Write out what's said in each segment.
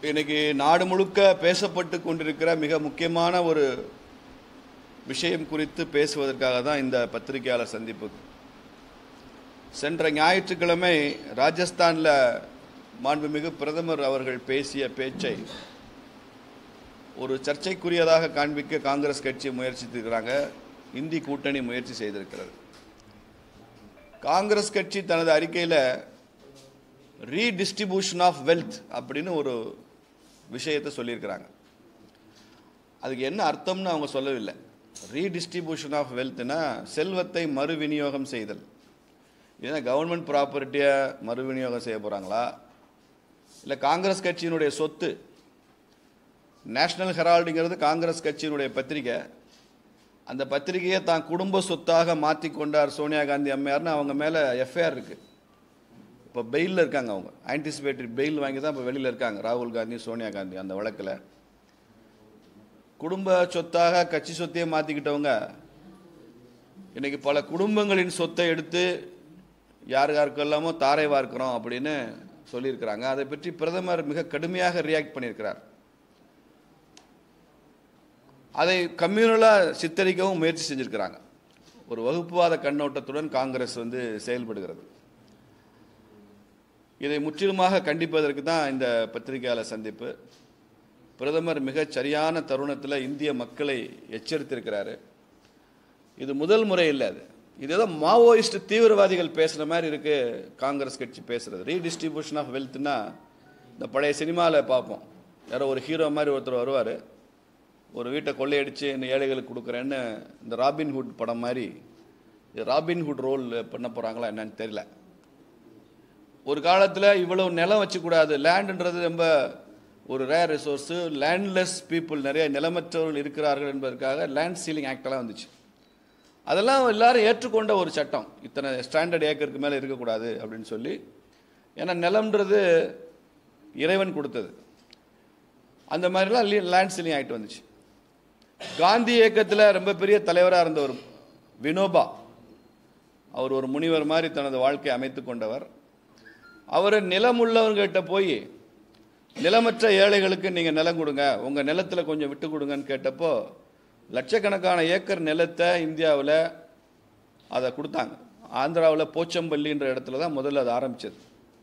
இன்னைக்கு நாடு முழுக்க பேசப்பட்டு கொண்டிருக்கிற மிக முக்கியமான ஒரு விஷயம் குறித்து பேசுவதற்காக தான் இந்த பத்திரிகையாளர் சந்திப்பு. சென்ற ஞாயிற்றுக்கிழமை ராஜஸ்தானில் மாண்புமிகு பிரதமர் அவர்கள் பேசிய பேச்சை ஒரு சர்ச்சைக்குரியதாக காண்பிக்க காங்கிரஸ் கட்சி முயற்சித்திருக்கிறாங்க. இந்தி கூட்டணி முயற்சி செய்திருக்கிறது. காங்கிரஸ் கட்சி தனது அறிக்கையில் ரீடிஸ்ட்ரிபியூஷன் ஆஃப் வெல்த் அப்படின்னு ஒரு விஷயத்தை சொல்லியிருக்கிறாங்க. அதுக்கு என்ன அர்த்தம்னு அவங்க சொல்லவில்லை. ரீடிஸ்ட்ரிபியூஷன் ஆஃப் வெல்த்னா செல்வத்தை மறு விநியோகம் செய்தல். ஏன்னா கவர்மெண்ட் ப்ராப்பர்ட்டியை மறு விநியோகம் செய்ய போகிறாங்களா, இல்லை காங்கிரஸ் கட்சியினுடைய சொத்து? நேஷனல் ஹெரால்டுங்கிறது காங்கிரஸ் கட்சியினுடைய பத்திரிகை. அந்த பத்திரிகையை தான் குடும்ப சொத்தாக மாற்றிக்கொண்டார் சோனியா காந்தி அம்மையார்னு அவங்க மேலே எஃப்ஐஆர் இருக்குது. இப்போ பெயிலில் இருக்காங்க. அவங்க ஆன்டிசிபேட்டரி பெயில் வாங்கி தான் இப்போ வெளியில் இருக்காங்க. ராகுல் காந்தி, சோனியா காந்தி அந்த வழக்கில் குடும்ப சொத்தாக கட்சி சொத்தையே மாற்றிக்கிட்டவங்க இன்றைக்கி பல குடும்பங்களின் சொத்தை எடுத்து யார் யாருக்கெல்லாமோ தாரை வார்க்கிறோம் அப்படின்னு சொல்லியிருக்கிறாங்க. அதை பற்றி பிரதமர் மிக கடுமையாக ரியாக்ட் பண்ணியிருக்கிறார். அதை கம்யூனலாக சித்தரிக்கவும் முயற்சி செஞ்சுருக்கிறாங்க. ஒரு வகுப்புவாத கண்ணோட்டத்துடன் காங்கிரஸ் செயல்படுகிறது. இதை முற்றிலுமாக கண்டிப்பதற்கு தான் இந்த பத்திரிகையாளர் சந்திப்பு. பிரதமர் மிகச் சரியான தருணத்தில் இந்திய மக்களை எச்சரித்திருக்கிறாரு. இது முதல் முறை இல்லை. இது ஏதோ மாவோயிஸ்ட் தீவிரவாதிகள் பேசுகிற மாதிரி இருக்குது காங்கிரஸ் கட்சி பேசுகிறது. ரீடிஸ்ட்ரிபியூஷன் ஆஃப் வெல்த்னா இந்த பழைய சினிமாவில் பார்ப்போம். யாரோ ஒரு ஹீரோ மாதிரி ஒருத்தர் வருவார், ஒரு வீட்டை கொள்ளையடித்து இந்த ஏழைகளுக்கு கொடுக்குறேன்னு. இந்த ராபின்ஹுட் படம் மாதிரி ராபின்ஹுட் ரோல் பண்ண போகிறாங்களா என்னன்னு தெரியல. ஒரு காலத்தில் இவ்வளவு நிலம் வச்சுக்கூடாது, லேண்டுன்றது ரொம்ப ஒரு ரேர் ரிசோர்ஸு, லேண்ட்லெஸ் பீப்புள் நிறைய நிலமற்றவர்கள் இருக்கிறார்கள் என்பதற்காக லேண்ட் சீலிங் ஆக்டெல்லாம் வந்துச்சு. அதெல்லாம் எல்லாரும் ஏற்றுக்கொண்ட ஒரு சட்டம். இத்தனை ஸ்டாண்டர்ட் ஏக்கருக்கு மேலே இருக்கக்கூடாது அப்படின்னு சொல்லி. ஏன்னா நிலம்ன்றது இறைவன் கொடுத்தது. அந்த மாதிரிலாம் லேண்ட் சீலிங் ஆக்ட் வந்துச்சு. காந்தி இயக்கத்தில் ரொம்ப பெரிய தலைவராக இருந்தவர் வினோபா, அவர் ஒரு முனிவர் மாதிரி தனது வாழ்க்கையை அமைத்து கொண்டவர். அவர் நிலம் உள்ளவர்கிட்ட போய் நிலமற்ற ஏழைகளுக்கு நீங்கள் நிலம் கொடுங்க, உங்கள் நிலத்தில் கொஞ்சம் விட்டு கொடுங்கன்னு கேட்டப்போ லட்சக்கணக்கான ஏக்கர் நிலத்தை இந்தியாவில் அதை கொடுத்தாங்க. ஆந்திராவில் போச்சம்பள்ளின்ற இடத்துல தான் முதல்ல அது ஆரம்பிச்சது.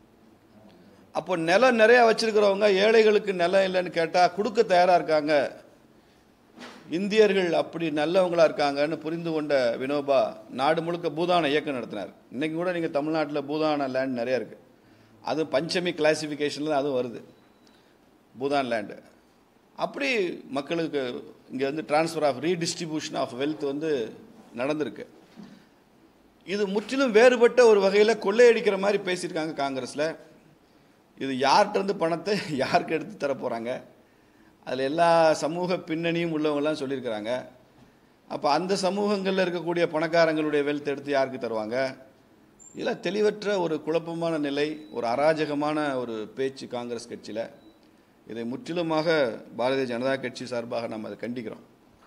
அப்போ நிலம் நிறையா வச்சிருக்கிறவங்க ஏழைகளுக்கு நிலம் இல்லைன்னு கேட்டால் கொடுக்க தயாராக இருக்காங்க. இந்தியர்கள் அப்படி நல்லவங்களா இருக்காங்கன்னு புரிந்து கொண்ட வினோபா நாடு முழுக்க பூதான இயக்கம் நடத்தினார். இன்றைக்கி கூட நீங்கள் தமிழ்நாட்டில் பூதான லேண்ட் நிறையா இருக்குது. அது பஞ்சமி கிளாசிஃபிகேஷனில் அதுவும் வருது, பூதான் லேண்டு. அப்படி மக்களுக்கு இங்கே transfer of redistribution of wealth நடந்திருக்கு. இது முற்றிலும் வேறுபட்ட ஒரு வகையில் கொள்ளையடிக்கிற மாதிரி பேசியிருக்காங்க காங்கிரஸில். இது யார்கிட்ட பணத்தை யாருக்கு எடுத்து தர போகிறாங்க, அதில் எல்லா சமூக பின்னணியும் உள்ளவங்களாம் சொல்லியிருக்கிறாங்க. அப்போ அந்த சமூகங்களில் இருக்கக்கூடிய பணக்காரங்களுடைய வெல்த் எடுத்து யாருக்கு தருவாங்க? இதெல்லாம் தெளிவற்ற ஒரு குழப்பமான நிலை, ஒரு அராஜகமான ஒரு பேச்சு காங்கிரஸ் கட்சியில். இதை முற்றிலுமாக பாரதிய ஜனதா கட்சி சார்பாக நம்ம அதை கண்டிக்கிறோம்.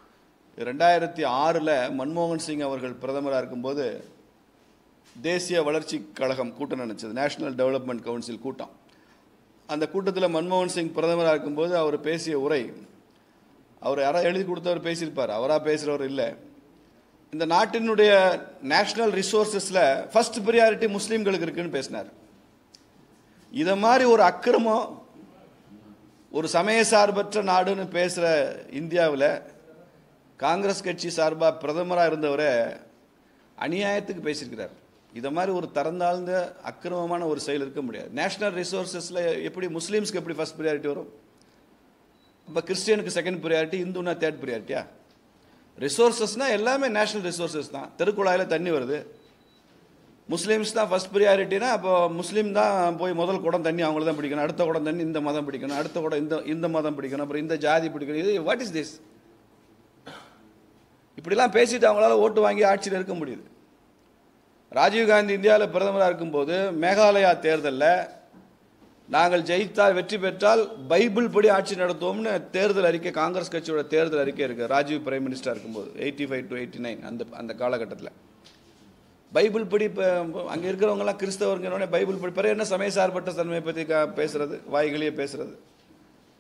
2006 மன்மோகன் சிங் அவர்கள் பிரதமராக இருக்கும்போது தேசிய வளர்ச்சி கழகம் கூட்டம் நடந்துச்சு, நேஷனல் டெவலப்மெண்ட் கவுன்சில் கூட்டம். அந்த கூட்டத்தில் மன்மோகன் சிங் பிரதமராக இருக்கும்போது அவர் பேசிய உரை, அவர் யாராவது எழுதி கொடுத்தவர் பேசியிருப்பார், அவராக பேசுகிறவர் இல்லை. இந்த நாட்டினுடைய நேஷனல் ரிசோர்ஸஸில் ஃபர்ஸ்ட் ப்ரியாரிட்டி முஸ்லீம்களுக்கு இருக்குன்னு பேசினார். இதை மாதிரி ஒரு அக்கிரமம், ஒரு சமய சார்பற்ற நாடுன்னு பேசுகிற இந்தியாவில் காங்கிரஸ் கட்சி சார்பாக பிரதமராக இருந்தவரை அநியாயத்துக்கு பேசியிருக்கிறார். இதை மாதிரி ஒரு தரந்தாழ்ந்த அக்கிரமமான ஒரு செயல் இருக்க முடியாது. நேஷனல் ரிசோர்ஸஸில் எப்படி முஸ்லீம்ஸ்க்கு எப்படி ஃபர்ஸ்ட் ப்ரியாரிட்டி வரும்? இப்போ கிறிஸ்டியனுக்கு செகண்ட் ப்ரியாரிட்டி, இந்துன்னா தேர்ட் ப்ரியாரிட்டியா? ரிசோர்ஸஸ்னால் எல்லாமே நேஷனல் ரிசோர்ஸஸ் தான். தெருக்குழாயில் தண்ணி வருது, முஸ்லீம்ஸ் தான் ஃபர்ஸ்ட் ப்ரியாரிட்டினா அப்போ முஸ்லீம் தான் போய் முதல் குடம் தண்ணி அவங்கள தான் பிடிக்கணும், அடுத்த குடம் தண்ணி இந்த மதம் பிடிக்கணும், அடுத்த குடம் இந்த மதம் பிடிக்கணும், அப்புறம் இந்த ஜாதி பிடிக்கணும். இது வாட் இஸ் திஸ்? இப்படிலாம் பேசிட்டு அவங்களால ஓட்டு வாங்கி ஆட்சியில் இருக்க முடியுது. ராஜீவ்காந்தி இந்தியாவில் பிரதமராக இருக்கும்போது மேகாலயா தேர்தலில் நாங்கள் ஜெயித்தால் வெற்றி பெற்றால் பைபிள் படி ஆட்சி நடத்துவோம்னு தேர்தல் அறிக்கை, காங்கிரஸ் கட்சியோட தேர்தல் அறிக்கை இருக்குது. ராஜீவ் பிரைம் மினிஸ்டராக இருக்கும்போது 85 to 89 அந்த காலகட்டத்தில் பைபிள் படி அங்கே இருக்கிறவங்கலாம் கிறிஸ்தவர்களோட பைபிள் படி பிறகு என்ன சமய சார்பற்ற தன்மையை பற்றி பேசுறது, வாய்களையே பேசுறது.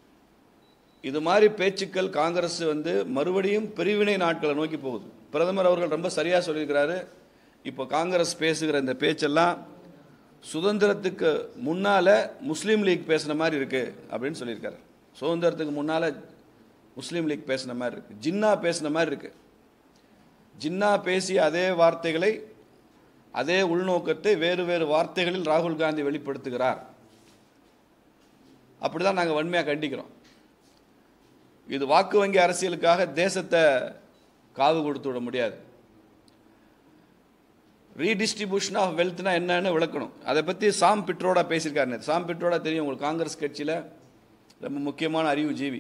இது மாதிரி பேச்சுக்கள் காங்கிரஸ் மறுபடியும் பிரிவினை நாட்களை நோக்கி போகுது. பிரதமர் அவர்கள் ரொம்ப சரியாக சொல்லியிருக்கிறாரு. இப்போ காங்கிரஸ் பேசுகிற இந்த பேச்செல்லாம் சுதந்திரத்துக்கு முன்னால் முஸ்லீம் லீக் பேசின மாதிரி இருக்குது அப்படின்னு சொல்லியிருக்காரு. சுதந்திரத்துக்கு முன்னால் முஸ்லீம் லீக் பேசின மாதிரி இருக்குது, ஜின்னா பேசின மாதிரி இருக்குது. ஜின்னா பேசிய அதே வார்த்தைகளை, அதே உள்நோக்கத்தை வேறு வேறு வார்த்தைகளில் ராகுல் காந்தி வெளிப்படுத்துகிறார். அப்படி தான் நாங்கள் வன்மையாக கண்டிக்கிறோம். இது வாக்கு வங்கி அரசியலுக்காக தேசத்தை காவு கொடுத்து விட முடியாது. ரீடிஸ்ட்ரிபியூஷன் ஆஃப் வெல்த்னா என்னன்னு விளக்கணும். அதை பற்றி சாம் பிட்ரோடா பேசியிருக்காரு. சாம் பிட்ரோடா தெரியும் உங்களுக்கு, காங்கிரஸ் கட்சியில் ரொம்ப முக்கியமான அறிவுஜீவி,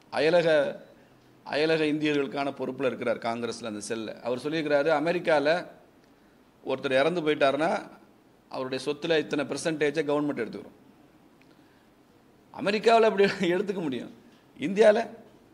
அயலக இந்தியர்களுக்கான பொறுப்பில் இருக்கிறார் காங்கிரஸில், அந்த செல்லில். அவர் சொல்லியிருக்கிறாரு, அமெரிக்காவில் ஒருத்தர் இறந்து போயிட்டாருன்னா அவருடைய சொத்தில் இத்தனை பெர்சன்டேஜை கவர்மெண்ட் எடுத்துக்கிறோம். அமெரிக்காவில் அப்படி எடுத்துக்க முடியும். இந்தியாவில்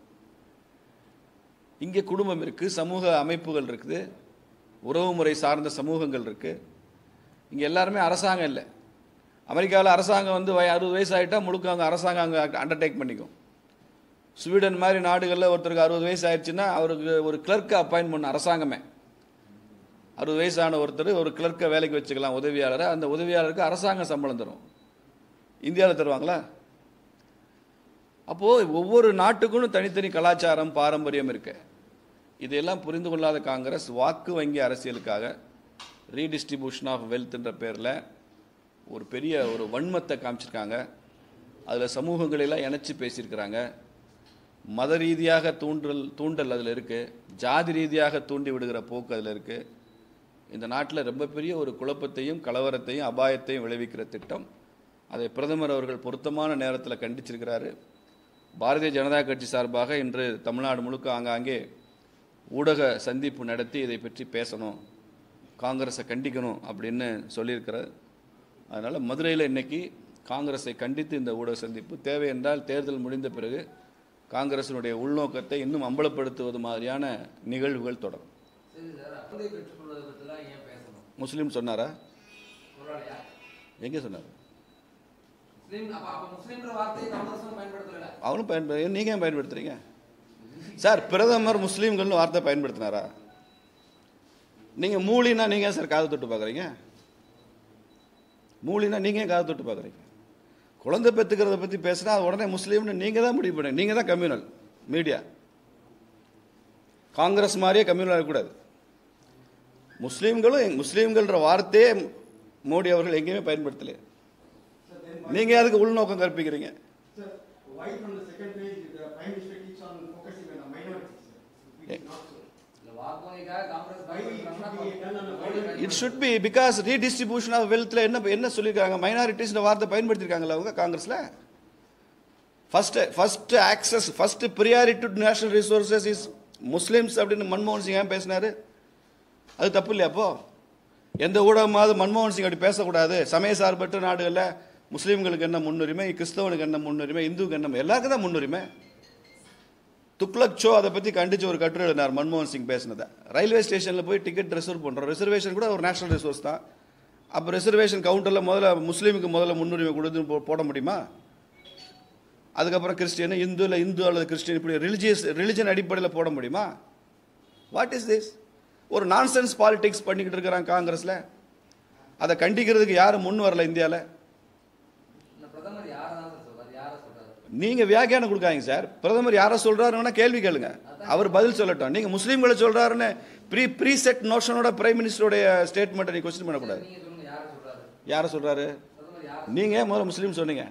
இங்கே குடும்பம் இருக்குது, சமூக அமைப்புகள் இருக்குது, உறவுமுறை சார்ந்த சமூகங்கள் இருக்குது. இங்கே எல்லாருமே அரசாங்கம் இல்லை. அமெரிக்காவில் அரசாங்கம் 60 வயசு ஆகிட்டால் முழுக்க அவங்க அரசாங்கம் அங்கே அண்டர்டேக் பண்ணிக்கும். ஸ்வீடன் மாதிரி நாடுகளில் ஒருத்தருக்கு 60 வயசு ஆயிடுச்சுன்னா அவருக்கு ஒரு கிளர்க்கை அப்பாயின்ட் பண்ண அரசாங்கமே. 60 வயசான ஒருத்தர் ஒரு கிளர்க்கை வேலைக்கு வச்சுக்கலாம், உதவியாளரை. அந்த உதவியாளருக்கு அரசாங்கம் சம்பளம் தரும். இந்தியாவில் தருவாங்களா? அப்போது ஒவ்வொரு நாட்டுக்கும் தனித்தனி கலாச்சாரம், பாரம்பரியம் இருக்கு. இதையெல்லாம் புரிந்து கொள்ளாத காங்கிரஸ் வாக்கு வங்கி அரசியலுக்காக ரீடிஸ்ட்ரிபியூஷன் ஆஃப் வெல்த்ன்ற பேரில் ஒரு பெரிய ஒரு வன்மத்தை காமிச்சிருக்காங்க. அதில் சமூகங்களெல்லாம் இணைச்சி பேசியிருக்கிறாங்க. மத ரீதியாக தூண்டல் அதில் இருக்குது, ஜாதி ரீதியாக தூண்டி விடுகிற போக்கு அதில் இருக்குது. இந்த நாட்டில் ரொம்ப பெரிய ஒரு குழப்பத்தையும் கலவரத்தையும் அபாயத்தையும் விளைவிக்கிற திட்டம். அதை பிரதமர் அவர்கள் பொருத்தமான நேரத்தில் கண்டிச்சிருக்கிறாரு. பாரதிய ஜனதா கட்சி சார்பாக இன்று தமிழ்நாடு முழுக்க ஆங்காங்கே ஊடக சந்திப்பு நடத்தி இதை பற்றி பேசணும், காங்கிரஸை கண்டிக்கணும் அப்படின்னு சொல்லியிருக்கிறார். அதனால் மதுரையில் இன்றைக்கி காங்கிரஸை கண்டித்து இந்த ஊடக சந்திப்பு தேவை என்றால் தேர்தல் முடிந்த பிறகு காங்கிரசினுடைய உள்நோக்கத்தை இன்னும் அம்பலப்படுத்துவது மாதிரியான நிகழ்வுகள் தொடரும். முஸ்லீம் சொன்னாரா? எங்கே சொன்னார்? அவனும் பயன்படுத்த, நீங்கள் ஏன் பயன்படுத்துறீங்க சார்? பிரதமர் முஸ்லீம்கள்னு வார்த்தை பயன்படுத்தினாரா? நீங்கள் மூலினா நீங்கள் சார் காது தொட்டு பார்க்குறீங்க? மூலினா நீங்கள் ஏன் காது தொட்டு பார்க்குறீங்க? குழந்தை பெற்றுக்கிறத பற்றி பேசுனா உடனே முஸ்லீம்னு நீங்கள் தான் முடிவு பண்ணுங்க. நீங்கள் தான் கம்யூனல் மீடியா. காங்கிரஸ் மாதிரியே கம்யூனல் இருக்கக்கூடாது. முஸ்லீம்கள்ன்ற வார்த்தையே மோடி அவர்கள் எங்கேயுமே பயன்படுத்தலை. நீங்க அதுக்கு உள்நோக்கம் கற்பிக்கிறீங்க. It should be because redistribution of wealth ல என்ன சொல்லிருக்காங்க? மைனாரிட்டிஸ் வார்த்தை பயன்படுத்திருக்காங்களா அவங்க காங்கிரஸ்ல? First access, first priority to national resources is Muslims அப்படின்னு மன்மோகன் சிங் ஏன் பேசினாரு? அது தப்பு இல்லையா? அப்போ எந்த ஊடகமாவது மன்மோகன் சிங் அப்படி பேசக்கூடாது. சமய சார்பற்ற நாடுகளில் முஸ்லீம்களுக்கு என்ன முன்னுரிமை, கிறிஸ்தவனுக்கு என்ன முன்னுரிமை, இந்துக்கு என்ன, எல்லாருக்கும் தான் முன்னுரிமை. துக்ளக் ஷோ அதை பற்றி கண்டித்து ஒரு கட்டுரை எழுதினார் மன்மோகன் சிங் பேசினதை. ரயில்வே ஸ்டேஷனில் போய் டிக்கெட் ரிசர்வ் பண்ணுறோம், ரிசர்வேஷன் கூட ஒரு நேஷனல் ரிசோர்ஸ் தான். அப்போ ரிசர்வேஷன் கவுண்டரில் முஸ்லீமுக்கு முதல்ல முன்னுரிமை கொடுத்து போட முடியுமா? அதுக்கப்புறம் கிறிஸ்டியன், இந்து இல்லை இந்து அல்லது கிறிஸ்டியன், இப்படி ரிலிஜன் அடிப்படையில் போட முடியுமா? What is this? ஒரு நான்சென்ஸ் பாலிடிக்ஸ் பண்ணிக்கிட்டு இருக்கிறாங்க காங்கிரஸில். அதை கண்டிக்கிறதுக்கு யாரும் முன் வரல இந்தியாவில். நீங்க வியாக்கியானம் கொடுக்காதீங்க சார். பிரதமர் யாரை சொல்றாருன்னா கேள்வி கேளுங்க, அவர் பதில் சொல்லட்டும். நீங்க முஸ்லீம்களை சொல்றாருன்னு ப்ரீ செட் நோஷனோட பிரைம் மினிஸ்டருடைய ஸ்டேட்மெண்ட்டை நீங்க கொஸ்டின் பண்ணக்கூடாது. யாரை சொல்றாரு? நீங்க முதல்ல முஸ்லீம் சொன்னீங்க.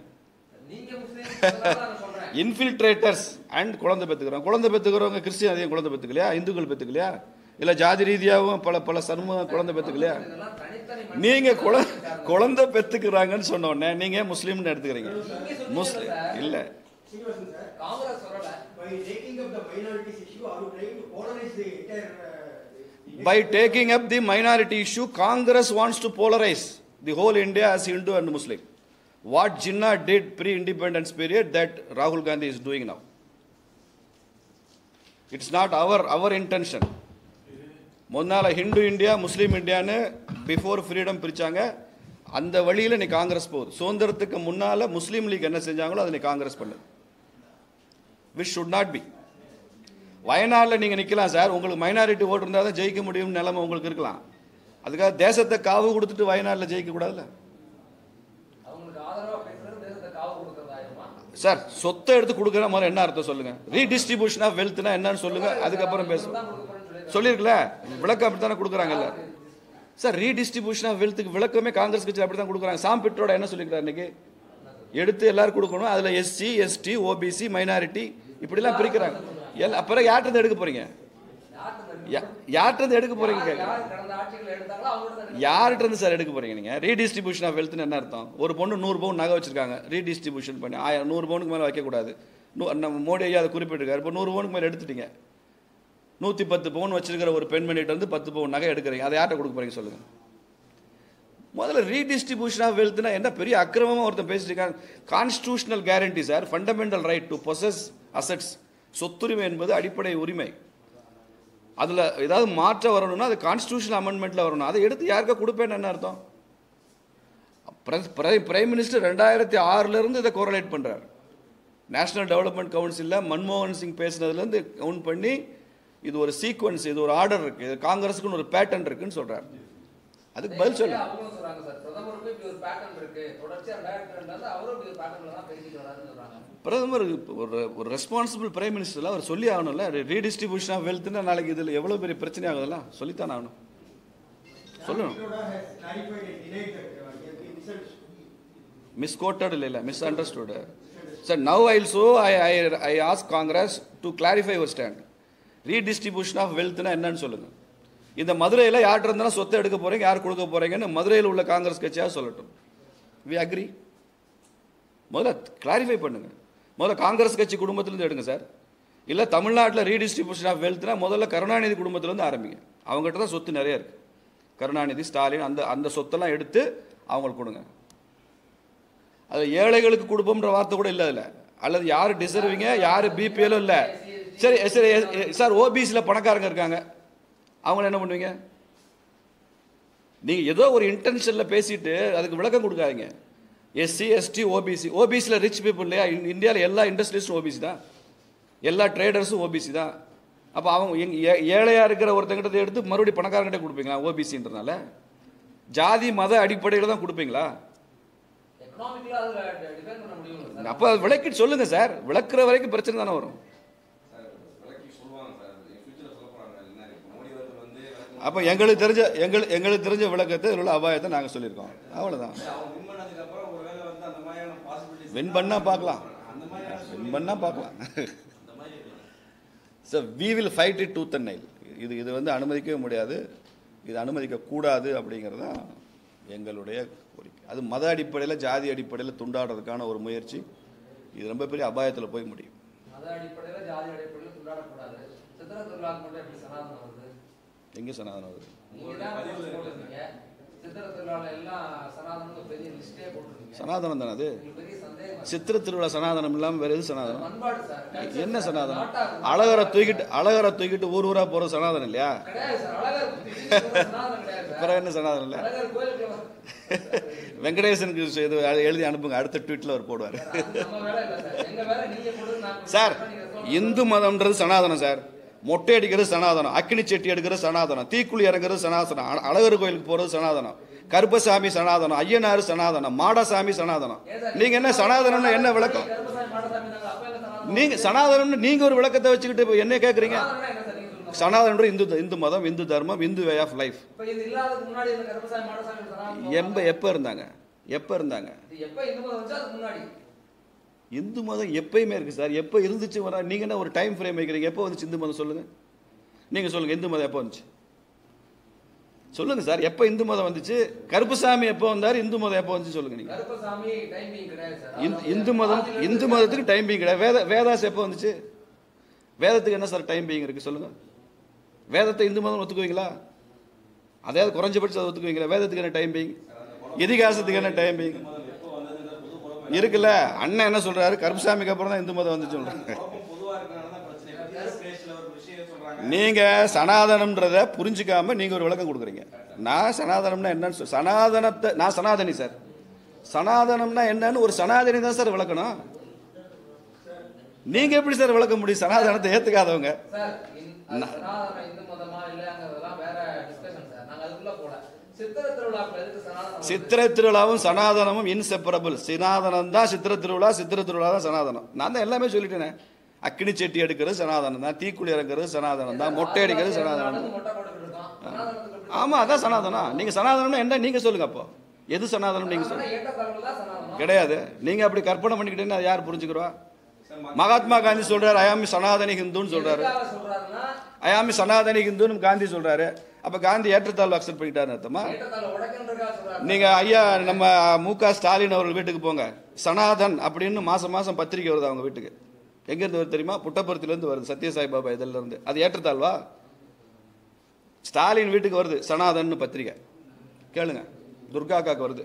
இன்ஃபில்ட்ரேட்டர்ஸ் அண்ட் குழந்தை பெற்றுக்கிறவங்க கிறிஸ்டியன் அதிகம் குழந்தை பெற்றுக்கலையா, இந்துக்கள் பெற்றுக்கலையா, இல்ல ஜாதி ரீதியாகவும் பல சமூகம் குழந்தை பெற்றுக்கலையா? நீங்க குழந்தை பெற்றுக்கிறாங்கன்னு சொன்ன உடனே நீங்க முஸ்லீம்னு எடுத்துக்கிறீங்க. முஸ்லீம் இல்ல. By taking up the minority issue, Congress wants to polarize the whole India as Hindu and Muslim. What Jinnah did pre-independence period, that Rahul Gandhi is doing now. It's not our intention. முன்னால Hindu India, முஸ்லீம் இந்தியான்னு before freedom பிரிச்சாங்க. அந்த வழியில் நீ காங்கிரஸ் போகுது. சுதந்திரத்துக்கு முன்னால முஸ்லீம் league என்ன செஞ்சாங்களோ அதை நீ காங்கிரஸ் பண்ணு. which should not be. வயநாட்டில் நீங்கள் நிற்கலாம் சார், உங்களுக்கு மைனாரிட்டி ஓட்டு இருந்தால் தான் ஜெயிக்க முடியும் நிலைமை உங்களுக்கு இருக்கலாம். அதுக்காக தேசத்தை காவு கொடுத்துட்டு வயநாட்டில் ஜெயிக்க கூடாதுல்ல சார். சொத்தை எடுத்து கொடுக்குற மாதிரி என்ன அர்த்தம் சொல்லுங்க? ரீடிஸ்ட்ரிபியூஷன் ஆஃப் வெல்த்னா என்னன்னு சொல்லுங்க, அதுக்கப்புறம் பேசுவோம். சொல்லியிருக்கல விளக்கம் அப்படி தானே கொடுக்குறாங்கல்ல சார். ரீடிஸ்ட்ரிபியூஷன் ஆஃப் வெல்த்துக்கு விளக்கமே காங்கிரஸ் கட்சி அப்படி தான் கொடுக்குறாங்க. சாம் பிட்ரோட என்ன சொல்லிக்கிறார் இன்னைக்கு? எடுத்து எல்லாரும் கொடுக்கணும், அதில் எஸ்சி எஸ்டி ஓபிசி மைனாரிட்டி இப்படிலாம் பிரிக்கிறாங்க. அப்புறம் யார்கிட்ட எடுக்க போறீங்க? யார்கிட்ட எடுக்க போறீங்க? யார்கிட்ட இருந்து சார் எடுக்க போறீங்க நீங்க? ரீடிஸ்ட்ரிபியூஷன் ஆஃப் வெல்த்னு என்ன அர்த்தம்? ஒரு பொண்ணு 100 பவுன் நகை வச்சிருக்காங்க, ரீடிஸ்ட்ரிபியூஷன் பண்ணி 100 பவுனுக்கு மேலே வைக்கக்கூடாது. நம்ம மோடி ஐயா அதை குறிப்பிட்டிருக்காரு. இப்போ 100 பவுனுக்கு மேலே எடுத்துட்டீங்க, 110 பவுன் வச்சிருக்கிற ஒரு பெண்மணிகிட்ட வந்து 10 பவுன் நகை எடுக்கிறீங்க, அதை யார்கிட்ட கொடுக்க போறீங்க சொல்லுங்க? முதல்ல ரீடிஸ்ட்ரிபியூஷன் ஆஃப் வெல்த்னா என்ன பெரிய அக்கிரமமா ஒருத்தன் பேசிட்டு இருக்காங்க. Constitutional guarantee sir, fundamental right to possess assets. சொத்துரிமை என்பது அடிப்படை உரிமை. அதில் ஏதாவது மாற்றம் வரணும்னா அது கான்ஸ்டிடியூஷனல் அமெண்ட்மெண்ட்டில் வரணும். அதை எடுத்து யாருக்கா கொடுப்பேன்னு என்ன அர்த்தம்? பிரைம் மினிஸ்டர் 2006 இதை கோரலேட் பண்ணுறார். நேஷனல் டெவலப்மெண்ட் கவுன்சிலில் மன்மோகன் சிங் பேசினதுலேருந்து கவுண்ட் பண்ணி இது ஒரு சீக்வன்ஸ், இது ஒரு ஆர்டர் இருக்குது, இது காங்கிரஸுக்குன்னு ஒரு பேட்டர்ன் இருக்குன்னு சொல்கிறார். அதுக்கு பதில் சொல்ல பிரதமர் ஒரு ரெஸ்பான்சிபிள் பிரைம் மினிஸ்டர்ல அவர் சொல்லி ஆகணும்ல. ரீடிஸ்ட்ரிபியூஷன் ஆஃப் வெல்த்னா நாளைக்கு இதில் எவ்வளோ பெரிய பிரச்சனை ஆகுதுல்ல, சொல்லித்தான் ஆகணும், சொல்லணும். மிஸ்கோட்டட் இல்லை, misunderstood sir. Now also I ask Congress to clarify your stand. Redistribution of வெல்த்னா என்னன்னு சொல்லுங்க. இந்த மதுரையில் யார்கிட்ட இருந்தாலும் சொத்தை எடுக்க போறீங்க, யார் கொடுக்க போறீங்கன்னு மதுரையில் உள்ள காங்கிரஸ் கட்சியாக சொல்லட்டும். We agri. முதல்ல கிளாரிஃபை பண்ணுங்க. முதல்ல காங்கிரஸ் கட்சி குடும்பத்திலேருந்து எடுங்க சார். இல்லை தமிழ்நாட்டில் ரீடிஸ்ட்ரிபியூஷன் ஆஃப் வெல்த்னா முதல்ல கருணாநிதி குடும்பத்திலேருந்து ஆரம்பிங்க. அவங்ககிட்ட தான் சொத்து நிறைய இருக்கு. கருணாநிதி, ஸ்டாலின், அந்த சொத்தெல்லாம் எடுத்து அவங்களுக்கு கொடுங்க. அது ஏழைகளுக்கு கொடுப்போம்ன்ற வார்த்தை கூட இல்லை அதில். அல்லது யார் டிசர்விங்க, யார் பிபிஎலும் இல்லை. சரி சரி சார், ஓபிசியில் பணக்காரங்க இருக்காங்க, அவங்கள என்ன பண்ணுவீங்க? நீங்கள் ஏதோ ஒரு இன்டென்ஷனில் பேசிட்டு அதுக்கு விளக்கம் கொடுக்காதீங்க. எஸ்சி எஸ்டி ஓபிசி, ஓபிசியில் ரிச் பீப்புள் இல்லையா? இந்தியாவில் எல்லா இண்டஸ்ட்ரீஸும் ஓபிசி தான், எல்லா ட்ரேடர்ஸும் ஓபிசி தான். அப்போ அவங்க ஏழையாக இருக்கிற ஒருத்தங்கிட்ட எடுத்து மறுபடியும் பணக்காரங்கிட்ட கொடுப்பீங்களா? ஓபிசின்றதுனால ஜாதி மத அடிப்படையில் தான் கொடுப்பீங்களா? அப்போ விளக்கிட்டு சொல்லுங்க சார். விளக்குற வரைக்கும் பிரச்சனை தானே வரும். அப்போ எங்களுக்கு தெரிஞ்ச விளக்கத்தை உள்ள அபாயத்தை நாங்கள் சொல்லியிருக்கோம், அவ்வளோதான். வின் பண்ணா பார்க்கலாம், வின் பண்ணா பார்க்கலாம். So we will fight it tooth and nail. இது வந்து அனுமதிக்கவே முடியாது, இது அனுமதிக்கக்கூடாது அப்படிங்கிறது தான் எங்களுடைய கோரிக்கை. அது மத அடிப்படையில் ஜாதி அடிப்படையில் துண்டாடுறதுக்கான ஒரு முயற்சி. இது ரொம்ப பெரிய அபாயத்தில் போய் முடியும். எங்கே சனாதனம் வருது? சனாதனம் தானே அது. சித்திர திருவிழா சனாதனம் இல்லாமல் வேற எது சனாதனம்? என்ன சனாதனம்? அழகரை தூக்கிட்டு ஊர் ஊரா போற சனாதனம் இல்லையா? அப்புறம் என்ன சனாதனம் இல்லை? வெங்கடேசனுக்கு எழுதி அனுப்புங்க, அடுத்த ட்வீட்ல அவர் போடுவார். சார், இந்து மதம்ன்றது சனாதனம் சார். மொட்டை அடிக்கிறது சனாதனம், அக்கினி செட்டி எடுக்கிறது சனாதனம், தீக்குழி இறங்குறது சனாதனம், அழகர் கோயிலுக்கு போறது சனாதனம், கருப்பசாமி சனாதனம், ஐயனாறு சனாதனம், மாடசாமி சனாதனம். நீங்க என்ன சனாதனம்னு என்ன விளக்கம்? நீங்க சனாதனம்னு நீங்க ஒரு விளக்கத்தை வச்சுக்கிட்டு என்ன கேட்குறீங்க? சனாதனம் இந்து மதம், இந்து தர்மம், இந்து வே ஆஃப் லைஃப். எப்ப இருந்தாங்க? இந்து மதம் எப்பயுமே இருக்கு சார். எப்போ இருந்துச்சு வர நீங்க என்ன ஒரு டைம் ஃப்ரேம் வைக்கிறீங்க? எப்போ வந்துச்சு இந்து மதம் சொல்லுங்க, நீங்க சொல்லுங்க. இந்து மதம் எப்போ வந்துச்சு சொல்லுங்க சார். எப்போ இந்து மதம் வந்துச்சு? கருப்புசாமி எப்போ வந்தார்? இந்து மதம் எப்போ வந்துச்சு சொல்லுங்க. நீங்க இந்து மதத்துக்கு டைம் பீங் கிடையாது. வேதாஸ் எப்போ வந்துச்சு? வேதத்துக்கு என்ன சார் டைம் பீங் இருக்கு சொல்லுங்க. வேதத்தை இந்து மதம் ஒத்துக்குவீங்களா? அதாவது குறைஞ்சபட்சம் அதை ஒத்துக்குவீங்களா? வேதத்துக்கு என்ன டைம் பீங்? இதிகாசத்துக்கு என்ன டைம் பீங் இருக்குல்ல? அண்ணன் என்ன சொல்றாரு? கருப்புசாமிக்கு அப்புறம் தான் இந்து மதம் வந்து சொல்றாங்க. நீங்க சனாதனம்ன்றத புரிஞ்சுக்காம நீங்க ஒரு விளக்கம் கொடுக்குறீங்க. நான் சனாதனம்னா என்னன்னு சனாதனத்தை நான் சனாதனி சார். சனாதனம்னா என்னன்னு ஒரு சனாதனி தான் சார் விளக்கணும். நீங்க எப்படி சார் விளக்க முடியும் சனாதனத்தை ஏத்துக்காதவங்க? சித்திரை திருவிழாவும் சனாதனமும் இன்செப்பரபிள். சனாதனம் தான் சித்திரை திருவிழா, சித்திரை திருவிழா தான் சனாதனம். நான் தான் எல்லாமே சொல்லிட்டேனே. அக்கினி செட்டி எடுக்கிறது சனாதனம் தான், தீக்குழி இறங்குறது சனாதனம் தான், மொட்டை அடிக்கிறது சனாதனம். ஆமா, அதான் சனாதனம். நீங்க சனாதனம்னா என்ன நீங்க சொல்லுங்க. அப்போ எது சனாதனம் நீங்க சொல்லுங்க. கிடையாது. நீங்க அப்படி கற்பனை பண்ணிக்கிட்டீங்கன்னா யார் புரிஞ்சுக்கிறோம்? மகாத்மா காந்தி சொல்றாரு ஐயாமி சனாதனி ஹிந்துன்னு சொல்றாரு. ஐயாமி சனாதனி ஹிந்துன்னு காந்தி சொல்றாரு. அப்ப காந்தி ஏற்றத்தாழ்வு அக்செப்ட் பண்ணிட்டாரு அர்த்தமா? நீங்க ஐயா நம்ம மு.க. ஸ்டாலின் அவர்கள் வீட்டுக்கு போங்க, சனாதன் அப்படின்னு மாசம் மாசம் பத்திரிக்கை வருது அவங்க வீட்டுக்கு. எங்க இருந்து வருது தெரியுமா? புட்டபர்த்தில இருந்து வருது, சத்யசாய் பாபா இதுல இருந்து. அது ஏற்றத்தாழ்வா? ஸ்டாலின் வீட்டுக்கு வருது சனாதன் பத்திரிக்கை, கேளுங்க. துர்கா அக்காக்கு வருது.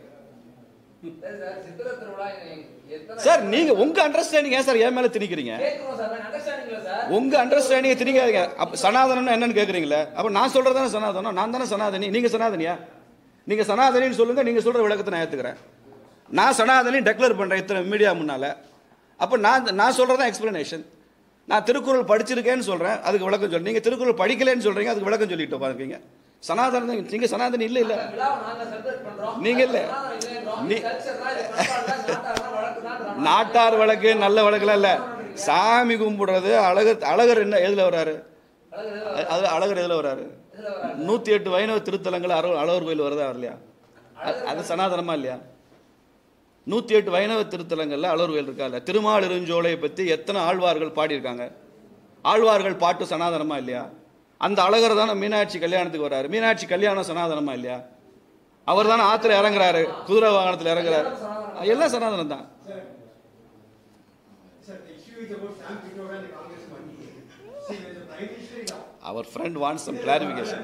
சார் நீங்க உங்க அண்டர்ஸ்டாண்டிங் ஏன் சார் என் மேல திணிக்கிறீங்க? உங்க அண்டர்ஸ்டாண்டிங் திணிக்காதீங்க. அப்ப சனாதனம் என்னன்னு கேக்குறீங்களே, அப்ப நான் சொல்றதானே சனாதனம். நான் தானே சனாதனி, நீங்க சனாதனியா? நீங்க சனாதனின்னு சொல்லுங்க, நீங்க சொல்ற விளக்கத்தை நான் ஏத்துக்கிறேன். நான் சனாதனி டெக்ளேர் பண்றேன் இத்தனை மீடியா முன்னால. அப்ப நான் சொல்றதா எக்ஸ்பிளனேஷன். நான் திருக்குறள் படிச்சிருக்கேன்னு சொல்றேன், அதுக்கு விளக்கம் சொல்றேன். நீங்க திருக்குறள் படிக்கலன்னு சொல்றீங்க, அதுக்கு விளக்கம் சொல்லிட்டு பாருங்க. சனாதனம் நீங்க சனாதனி இல்ல இல்ல நீங்க இல்ல. நாட்டார் வழக்கு நல்ல வழக்குல இல்ல. சாமி கும்பிடுறது அழகர் என்ன எதுல வர்றாரு? அது அழகர் எதுல வர்றாரு? 108 வைணவ திருத்தலங்கள் அழகர் கோயில் வருதா வரலையா? அது சனாதனமா இல்லையா? 108 வைணவ திருத்தலங்கள்ல அழகர் கோயில் இருக்கா இல்ல? திருமாலிருஞ்சோலையை பத்தி எத்தனை ஆழ்வார்கள் பாடியிருக்காங்க? ஆழ்வார்கள் பாட்டு சனாதனமா இல்லையா? அந்த அழகர் தானே மீனாட்சி கல்யாணத்துக்கு வர்றாரு. மீனாட்சி கல்யாணம் சனாதனமா இல்லையா? அவர் தானே ஆத்துல இறங்குறாரு, குதிரை வாகனத்தில் இறங்குறாரு. எல்லாம் சனாதனம் தான். Our friend wants some clarification.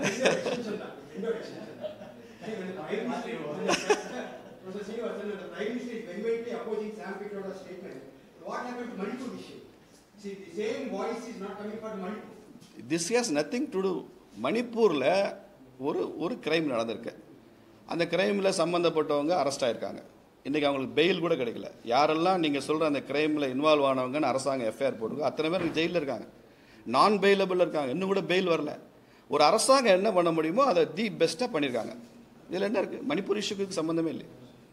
This has nothing to do. மணிப்பூர்ல ஒரு கிரைம் நடந்திருக்கு. அந்த கிரைமில் சம்மந்தப்பட்டவங்க அரெஸ்ட் ஆயிருக்காங்க. இன்றைக்கி அவங்களுக்கு பெயில் கூட கிடைக்கல. யாரெல்லாம் நீங்கள் சொல்கிற அந்த கிரைமில் இன்வால்வ் ஆனவங்கன்னு அரசாங்கம் எஃப்ஐஆர் போட்டுருக்கு, அத்தனை பேர் ஜெயிலில் இருக்காங்க, நான் பெயிலபிள் இருக்காங்க, இன்னும் கூட பெயில் வரல. ஒரு அரசாங்கம் என்ன பண்ண முடியுமோ அதை தி பெஸ்ட்டாக பண்ணியிருக்காங்க. இதில் என்ன இருக்குது? மணிப்பூர் இஷ்யூக்கு சம்மந்தமே இல்லை.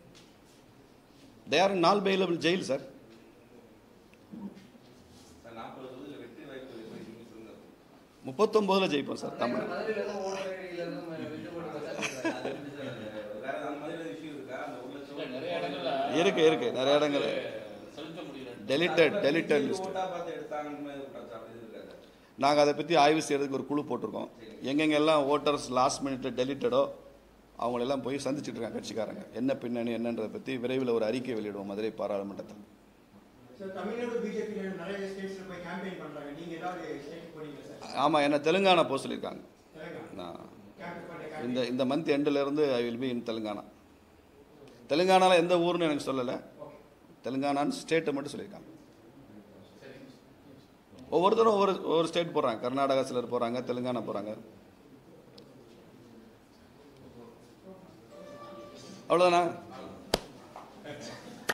They are non bailable jail sir. முப்பத்தொன்பதுல ஜெயிப்போம் சார் தமிழ். இருக்கு நிறைய இடங்கள் டெலிட்டட் லிஸ்ட். நாங்கள் அதை பற்றி ஆய்வு செய்யறதுக்கு ஒரு குழு போட்டிருக்கோம். எங்கெங்கெல்லாம் ஓட்டர்ஸ் லாஸ்ட் மினிட்ல டெலிட்டடோ அவங்களெல்லாம் போய் சந்திச்சுட்டு இருக்காங்க கட்சிக்காரங்க. என்ன பின்னணி என்னன்றதை பற்றி விரைவில் ஒரு அறிக்கை வெளியிடுவோம் மதுரை பாராளுமன்றத்தில். ஆமாம், என்ன தெலுங்கானா போக சொல்லியிருக்காங்க. இந்த மந்த் எண்டில் இருந்து I will be in Telangana. தெலுங்கானாவில் எந்த ஊர்னு எனக்கு சொல்லலை, தெலுங்கானான்னு ஸ்டேட்டை மட்டும் சொல்லியிருக்காங்க. ஒவ்வொருத்தரும் ஒவ்வொரு ஸ்டேட் போகிறாங்க. கர்நாடகா சிலர் போகிறாங்க, தெலுங்கானா போகிறாங்க. அவ்வளோதானா?